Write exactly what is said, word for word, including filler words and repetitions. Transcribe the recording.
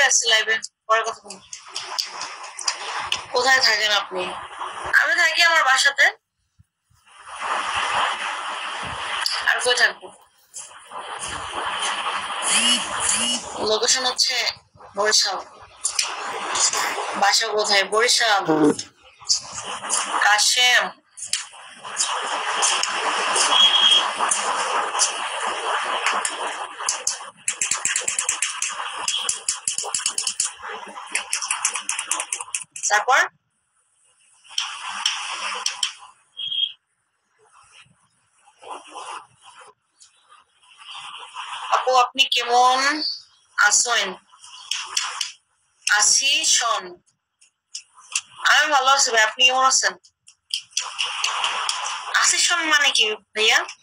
আসছি লাইভে, পরে কথা বলবো। কোথায় থাকেন আপনি? আমি থাকি আমার বাসাতে। আর কোথায় থাকবো? লোকেশন হচ্ছে বরিশাল। বাসা কোথায়? বরিশাল। কাশেম। তারপর আপু আপনি কেমন আছেন? আছি শোন, আমি ভালো আছি ভাই, আপনি কেমন আছেন? আছি শোন মানে কি ভাইয়া?